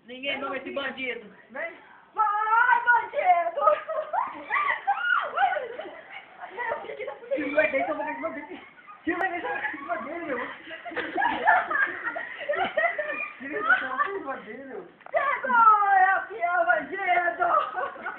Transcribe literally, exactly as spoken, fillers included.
Ninguém nome esse bandido. Vem. Vai, bandido! Tira o moleque aí, só moleque de bandido. Tira o moleque aí, só moleque de bandido, meu. Tira o moleque de bandido, meu. Chegou, é a fiel bandido!